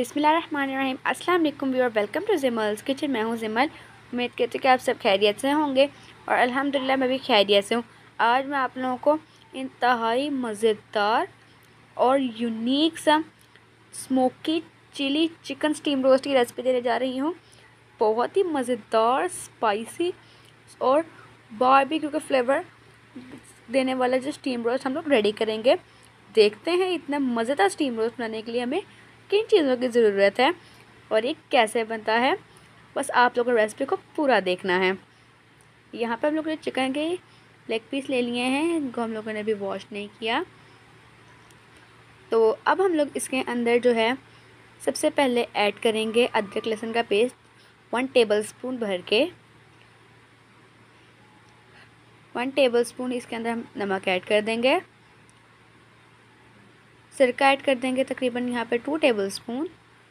बिस्मिल्लाहिर्रहमानिर्रहीम। अस्सलाम वालेकुम viewer, welcome to Jimal's kitchen. मैं हूँ जिमल। उम्मीद करती हूँ कि आप सब खैरियत से होंगे और अल्हम्दुलिल्लाह मैं भी खैरियत से हूँ। आज मैं आप लोगों को इंतहाई मज़ेदार और यूनिक सा smoky chilli chicken steam roast की रेसिपी देने जा रही हूँ। बहुत ही मज़ेदार, स्पाइसी और बारबेक्यू का फ्लेवर देने वाला जो स्टीम रोस्ट हम लोग रेडी करेंगे। देखते हैं इतना मज़ेदार स्टीम रोस्ट बनाने के लिए हमें किन चीज़ों की ज़रूरत है और ये कैसे बनता है। बस आप लोगों को रेसिपी को पूरा देखना है। यहाँ पे हम लोगों ने चिकन के लेग पीस ले लिए हैं, इनको हम लोगों ने अभी वॉश नहीं किया। तो अब हम लोग इसके अंदर जो है सबसे पहले ऐड करेंगे अदरक लहसुन का पेस्ट 1 टेबलस्पून भर के। 1 टेबलस्पून इसके अंदर हम नमक ऐड कर देंगे। सिरका ऐड कर देंगे तकरीबन यहाँ पे 2 टेबलस्पून।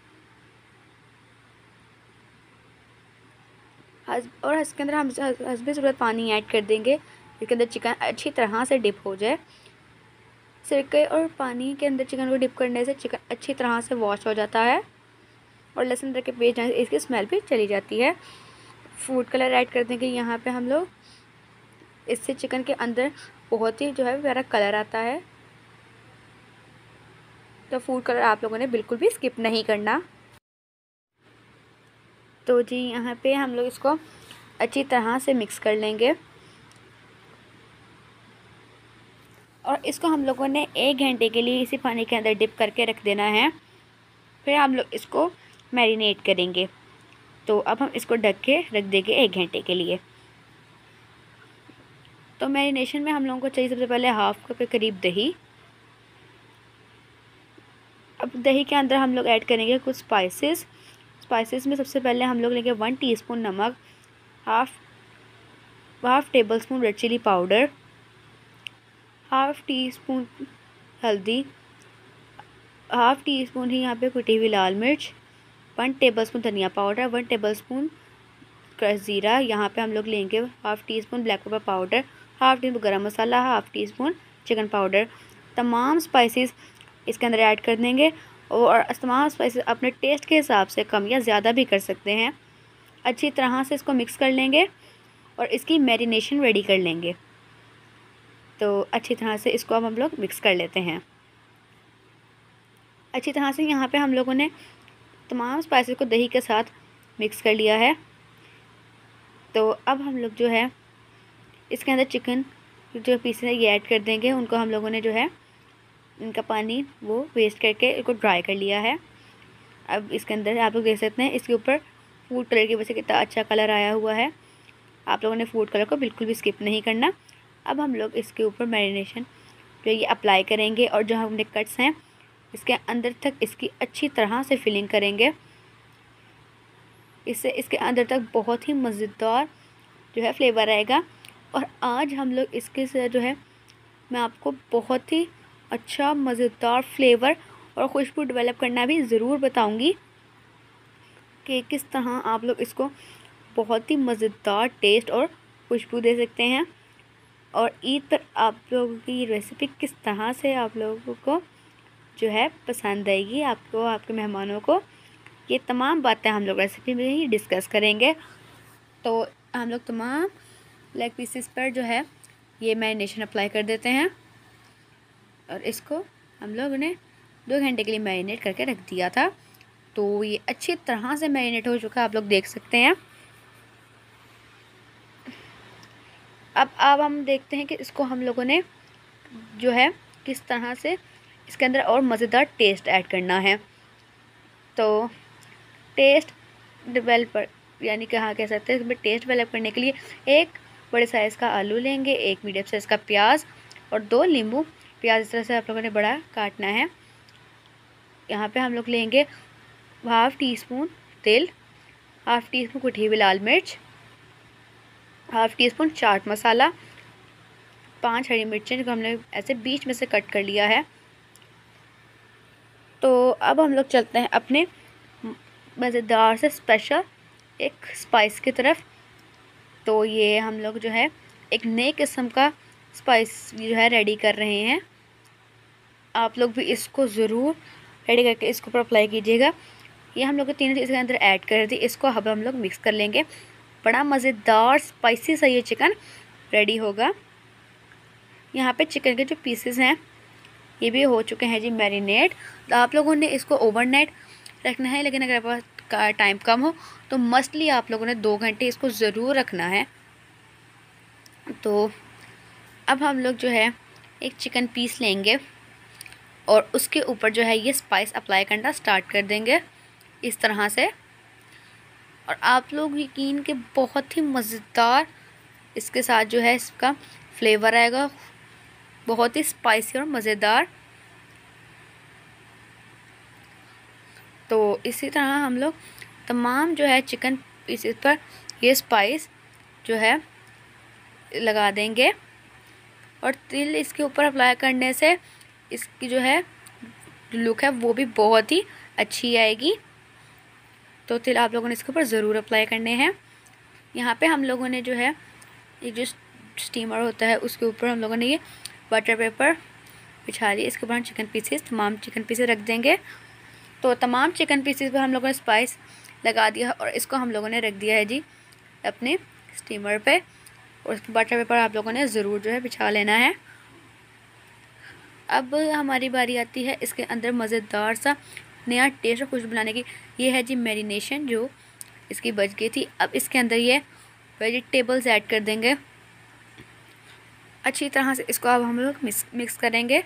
और इसके अंदर हम हस्बे ज़रूरत पानी ऐड कर देंगे। इसके अंदर चिकन अच्छी तरह से डिप हो जाए। सिरके और पानी के अंदर चिकन को डिप करने से चिकन अच्छी तरह से वॉश हो जाता है और लहसुन अदरक के पेस्ट इसकी स्मेल भी चली जाती है। फूड कलर ऐड कर देंगे यहाँ पे हम लोग। इससे चिकन के अंदर बहुत ही जो है प्यारा कलर आता है। तो फूड कलर आप लोगों ने बिल्कुल भी स्किप नहीं करना। तो जी यहाँ पे हम लोग इसको अच्छी तरह से मिक्स कर लेंगे और इसको हम लोगों ने 1 घंटे के लिए इसी पानी के अंदर डिप करके रख देना है। फिर हम लोग इसको मैरिनेट करेंगे। तो अब हम इसको ढक के रख देंगे 1 घंटे के लिए। तो मैरिनेशन में हम लोगों को चाहिए सबसे पहले हाफ कप के करीब दही। अब दही के अंदर हम लोग ऐड करेंगे कुछ स्पाइसेस में सबसे पहले हम लोग लेंगे 1 टीस्पून नमक, half tablespoon red chilli powder, half teaspoon हल्दी, हाफ टी स्पून ही यहाँ पे कुटी हुई लाल मिर्च, 1 टेबलस्पून धनिया पाउडर, 1 टेबलस्पून क्रश ज़ीरा। यहाँ पे हम लोग लेंगे half teaspoon black pepper powder, half teaspoon गरम मसाला, half teaspoon chicken powder. तमाम स्पाइसेस इसके अंदर ऐड कर देंगे और तमाम स्पाइसेस अपने टेस्ट के हिसाब से कम या ज़्यादा भी कर सकते हैं। अच्छी तरह से इसको मिक्स कर लेंगे और इसकी मैरिनेशन रेडी कर लेंगे। तो अच्छी तरह से इसको अब हम लोग मिक्स कर लेते हैं। अच्छी तरह से यहाँ पे हम लोगों ने तमाम स्पाइसेस को दही के साथ मिक्स कर लिया है। तो अब हम लोग जो है इसके अंदर चिकन जो पीसेस है ये ऐड कर देंगे। उनको हम लोगों ने जो है इनका पानी वो वेस्ट करके इसको ड्राई कर लिया है। अब इसके अंदर आप लोग देख सकते हैं इसके ऊपर फूड कलर की वजह से कितना अच्छा कलर आया हुआ है। आप लोगों ने फूड कलर को बिल्कुल भी स्किप नहीं करना। अब हम लोग इसके ऊपर मैरिनेशन जो ये अप्लाई करेंगे और जो हमने कट्स हैं इसके अंदर तक इसकी अच्छी तरह से फिलिंग करेंगे। इससे इसके अंदर तक बहुत ही मज़ेदार जो है फ्लेवर आएगा। और आज हम लोग इसके से जो है मैं आपको बहुत ही अच्छा मज़ेदार फ्लेवर और खुशबू डेवलप करना भी ज़रूर बताऊंगी कि किस तरह आप लोग इसको बहुत ही मज़ेदार टेस्ट और खुशबू दे सकते हैं। और ईद पर आप लोगों की रेसिपी किस तरह से आप लोगों को जो है पसंद आएगी, आपको आपके मेहमानों को, ये तमाम बातें हम लोग रेसिपी में ही डिस्कस करेंगे। तो हम लोग तमाम लेग पीसेस पर जो है ये मैरिनेशन अप्लाई कर देते हैं और इसको हम लोगों ने 2 घंटे के लिए मैरिनेट करके रख दिया था। तो ये अच्छी तरह से मैरिनेट हो चुका है, आप लोग देख सकते हैं। अब हम देखते हैं कि इसको हम लोगों ने जो है किस तरह से इसके अंदर और मज़ेदार टेस्ट ऐड करना है। तो टेस्ट डेवलपर यानी कि हाँ कह सकते हैं इसमें टेस्ट डेवलप करने के लिए 1 बड़े साइज़ का आलू लेंगे, 1 मीडियम साइज़ का प्याज और 2 नींबू। प्याज इस तरह से आप लोगों ने बड़ा काटना है। यहाँ पे हम लोग लेंगे हाफ टी स्पून तेल, हाफ टी स्पून कुटी हुई लाल मिर्च, हाफ टी स्पून चाट मसाला, 5 हरी मिर्चें जो हमने ऐसे बीच में से कट कर लिया है। तो अब हम लोग चलते हैं अपने मज़ेदार से स्पेशल एक स्पाइस की तरफ। तो ये हम लोग जो है एक नए किस्म का स्पाइस जो है रेडी कर रहे हैं। आप लोग भी इसको ज़रूर रेडी करके इसके ऊपर अप्लाई कीजिएगा। ये हम लोग को तीनों इसके अंदर ऐड कर दी। इसको अब हम लोग मिक्स कर लेंगे। बड़ा मज़ेदार स्पाइसी सा ये चिकन रेडी होगा। यहाँ पे चिकन के जो पीसेस हैं ये भी हो चुके हैं जी मैरिनेट। तो आप लोगों ने इसको ओवरनाइट रखना है, लेकिन अगर आपके पास टाइम कम हो तो मस्टली आप लोगों ने 2 घंटे इसको ज़रूर रखना है। तो अब हम लोग जो है एक चिकन पीस लेंगे और उसके ऊपर जो है ये स्पाइस अप्लाई करना स्टार्ट कर देंगे इस तरह से। और आप लोग यकीन के बहुत ही मज़ेदार इसके साथ जो है इसका फ्लेवर आएगा, बहुत ही स्पाइसी और मज़ेदार। तो इसी तरह हम लोग तमाम जो है चिकन पीसेस पर ये स्पाइस जो है लगा देंगे। और तिल इसके ऊपर अप्लाई करने से इसकी जो है लुक है वो भी बहुत ही अच्छी आएगी। तो तिल आप लोगों ने इसके ऊपर ज़रूर अप्लाई करने हैं। यहाँ पे हम लोगों ने जो है ये जो स्टीमर होता है उसके ऊपर हम लोगों ने ये बटर पेपर बिछा दिया। इसके ऊपर हम चिकन पीसेस तमाम चिकन पीसेस रख देंगे। तो तमाम चिकन पीसेस पर हम लोगों ने स्पाइस लगा दिया और इसको हम लोगों ने रख दिया है जी अपने स्टीमर पे। और उसके बटर पेपर आप लोगों ने ज़रूर जो है बिछा लेना है। अब हमारी बारी आती है इसके अंदर मज़ेदार सा नया टेस्ट और खुशबू बनाने की। ये है जी मैरिनेशन जो इसकी बच गई थी। अब इसके अंदर ये वेजिटेबल्स ऐड कर देंगे अच्छी तरह से। इसको अब हम लोग मिक्स करेंगे।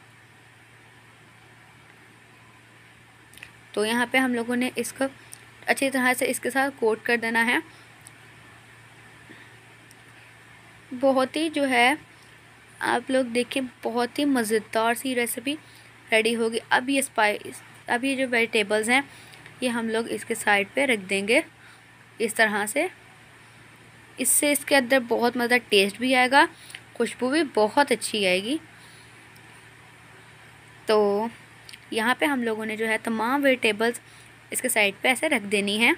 तो यहाँ पे हम लोगों ने इसको अच्छी तरह से इसके साथ कोट कर देना है। बहुत ही जो है आप लोग देखिए बहुत ही मज़ेदार सी रेसिपी रेडी होगी। अब ये जो वेजिटेबल्स हैं ये हम लोग इसके साइड पे रख देंगे इस तरह से। इससे इसके अंदर बहुत मज़ेदार टेस्ट भी आएगा, खुशबू भी बहुत अच्छी आएगी। तो यहाँ पे हम लोगों ने जो है तमाम वेजिटेबल्स इसके साइड पे ऐसे रख देनी है।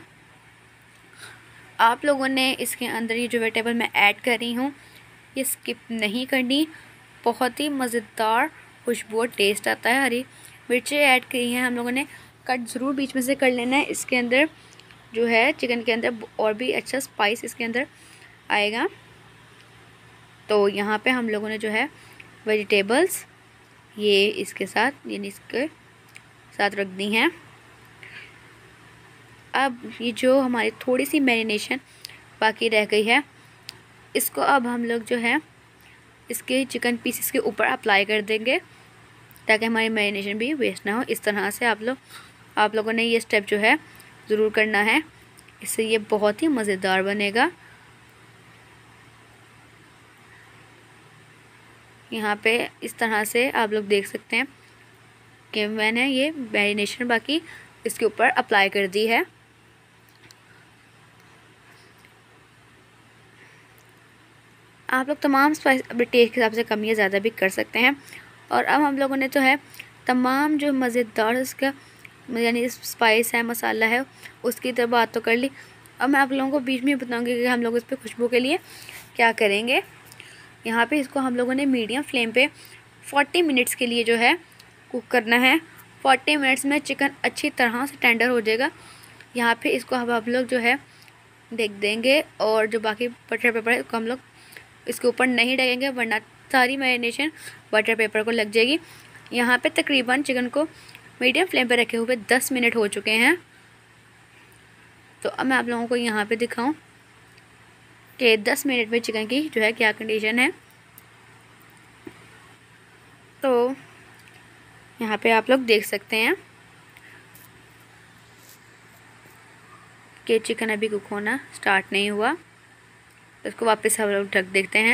आप लोगों ने इसके अंदर ये जो वेजिटेबल मैं ऐड कर रही हूँ ये स्किप नहीं करनी। बहुत ही मज़ेदार खुशबू और टेस्ट आता है। हरी मिर्चें ऐड करी हैं हम लोगों ने, कट ज़रूर बीच में से कर लेना है। इसके अंदर जो है चिकन के अंदर और भी अच्छा स्पाइस इसके अंदर आएगा। तो यहाँ पे हम लोगों ने जो है वेजिटेबल्स ये इसके साथ यानी इसके साथ रख दी हैं। अब ये जो हमारी थोड़ी सी मैरिनेशन बाकी रह गई है इसको अब हम लोग जो है इसके चिकन पीसेस के ऊपर अप्लाई कर देंगे ताकि हमारी मैरिनेशन भी वेस्ट ना हो। इस तरह से आप लोगों ने ये स्टेप जो है ज़रूर करना है, इससे ये बहुत ही मज़ेदार बनेगा। यहाँ पे इस तरह से आप लोग देख सकते हैं कि मैंने ये मैरिनेशन बाकी इसके ऊपर अप्लाई कर दी है। आप लोग तमाम स्पाइस अपने टेस्ट के हिसाब से कम या ज़्यादा भी कर सकते हैं। और अब हम लोगों ने तो है तमाम जो मज़ेदार इसका यानी स्पाइस है मसाला है उसकी तरह बात तो कर ली। अब मैं आप लोगों को बीच में बताऊंगी कि हम लोग इस पर खुशबू के लिए क्या करेंगे। यहाँ पे इसको हम लोगों ने मीडियम फ्लेम पे 40 मिनट्स के लिए जो है कुक करना है। 40 मिनट्स में चिकन अच्छी तरह से टेंडर हो जाएगा। यहाँ पे इसको अब आप लोग जो है ढक देंगे और जो बाकी बटर पेपर है उसको हम लोग इसके ऊपर नहीं ढकेंगे वरना सारी मैरिनेशन बटर पेपर को लग जाएगी। यहाँ पे तकरीबन चिकन को मीडियम फ्लेम पे रखे हुए 10 मिनट हो चुके हैं। तो अब मैं आप लोगों को यहाँ पे दिखाऊं कि 10 मिनट में चिकन की जो है क्या कंडीशन है। तो यहाँ पे आप लोग देख सकते हैं कि चिकन अभी कुक होना स्टार्ट नहीं हुआ। तो इसको वापस हम लोग ढक देखते हैं।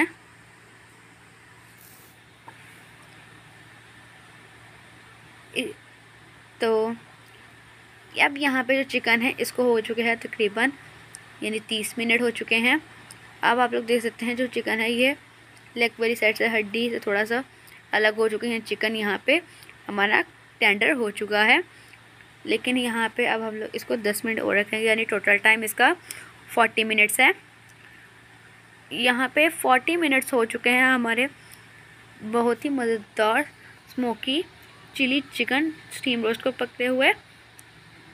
तो अब यहाँ पे जो चिकन है इसको हो चुके हैं तकरीबन यानी 30 मिनट हो चुके हैं। अब आप लोग देख सकते हैं जो चिकन है ये लेग वाली साइड से हड्डी से थोड़ा सा अलग हो चुके हैं। चिकन यहाँ पे हमारा टेंडर हो चुका है। लेकिन यहाँ पे अब हम लोग इसको 10 मिनट और रखेंगे यानी टोटल टाइम इसका 40 मिनट्स है। यहाँ पे 40 मिनट्स हो चुके हैं हमारे बहुत ही मज़ेदार smoky chilli chicken steam roast को पकते हुए।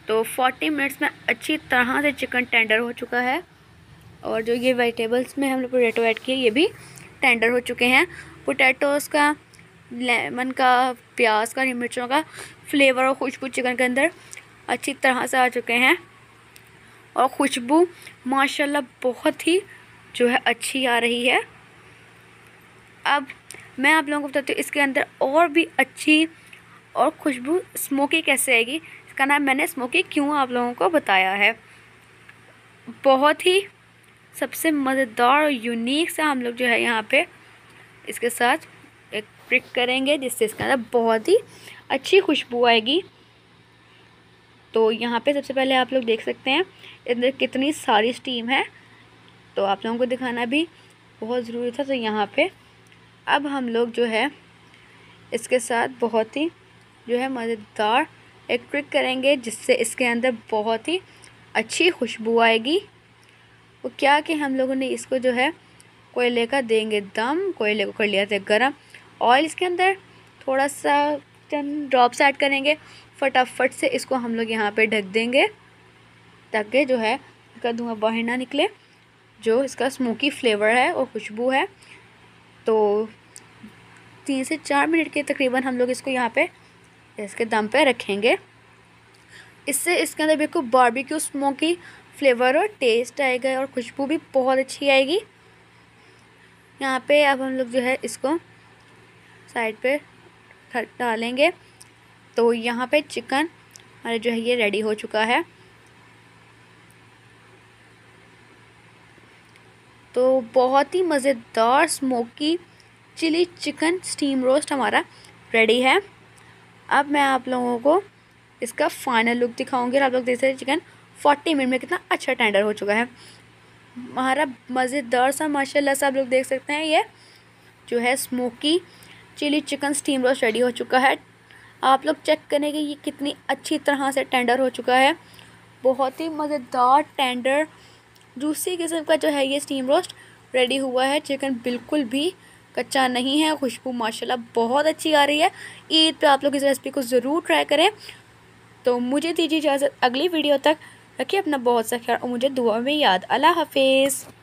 तो 40 मिनट्स में अच्छी तरह से चिकन टेंडर हो चुका है। और जो ये वेजिटेबल्स में हम लोग पोटैटो ऐड किए ये भी टेंडर हो चुके हैं। पोटैटोज़ का, लेमन का, प्याज का, हरी मिर्चों का फ्लेवर और खुशबू चिकन के अंदर अच्छी तरह से आ चुके हैं। और खुशबू माशाल्लाह बहुत ही जो है अच्छी आ रही है। अब मैं आप लोगों को बताती हूँ इसके अंदर और भी अच्छी और खुशबू स्मोकी कैसे आएगी। इसका नाम मैंने स्मोकी क्यों आप लोगों को बताया है। बहुत ही सबसे मज़ेदार और यूनिक सा हम लोग जो है यहाँ पे इसके साथ एक ट्रिक करेंगे जिससे इसके अंदर बहुत ही अच्छी खुशबू आएगी। तो यहाँ पे सबसे पहले आप लोग देख सकते हैं अंदर कितनी सारी स्टीम है, तो आप लोगों को दिखाना भी बहुत ज़रूरी था। तो यहाँ पे अब हम लोग जो है इसके साथ बहुत ही जो है मज़ेदार एक ट्रिक करेंगे जिससे इसके अंदर बहुत ही अच्छी खुशबू आएगी। वो क्या कि हम लोगों ने इसको जो है कोयले का देंगे दम, कोयले को कर लिया था गरम, ऑयल इसके अंदर थोड़ा सा 10 ड्रॉप्स ऐड करेंगे, फटाफट से इसको हम लोग यहाँ पे ढक देंगे ताकि जो है इसका धुआं बाहर ना निकले, जो इसका स्मोकी फ्लेवर है और खुशबू है। तो 3 से 4 मिनट के तकरीबन हम लोग इसको यहाँ पे इसके दम पे रखेंगे। इससे इसके अंदर बिल्कुल बारबेक्यू स्मोकी फ्लेवर और टेस्ट आएगा और खुशबू भी बहुत अच्छी आएगी। यहाँ पे अब हम लोग जो है इसको साइड पे डालेंगे। तो यहाँ पे चिकन हमारा जो है ये रेडी हो चुका है। तो बहुत ही मज़ेदार smoky chilli chicken steam roast हमारा रेडी है। अब मैं आप लोगों को इसका फाइनल लुक दिखाऊंगी और आप लोग देख सकते हैं चिकन 40 मिनट में कितना अच्छा टेंडर हो चुका है हमारा। मज़ेदार सा माशाल्लाह से आप लोग देख सकते हैं ये जो है smoky chilli chicken steam roast ready हो चुका है। आप लोग चेक करें कि ये कितनी अच्छी तरह से टेंडर हो चुका है। बहुत ही मज़ेदार टेंडर जूसी किस्म का जो है ये स्टीम रोस्ट रेडी हुआ है। चिकन बिल्कुल भी कच्चा नहीं है, खुशबू माशाल्लाह बहुत अच्छी आ रही है। ईद पे आप लोग इस रेसिपी को ज़रूर ट्राई करें। तो मुझे दीजिए इजाज़त, अगली वीडियो तक रखिए अपना बहुत सा ख्याल और मुझे दुआ में याद। अल्लाह हाफिज़।